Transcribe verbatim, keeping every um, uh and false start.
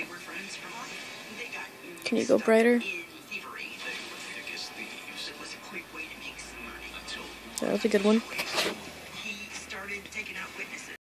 Can you go brighter? That was a good one.